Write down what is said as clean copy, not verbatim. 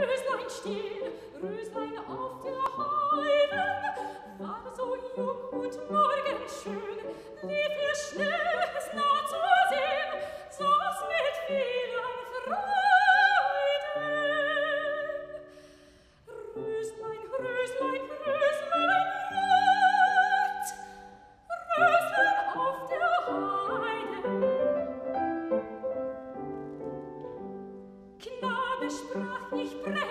Röslein still, Röslein auf der Heide, war so jung und morgenschön, lief ihr schnell, es nah zu sehen, saß mit vielen Freuden. Röslein, Röslein, Röslein rot, Röslein auf der Heide. Knabe sprach, ich brech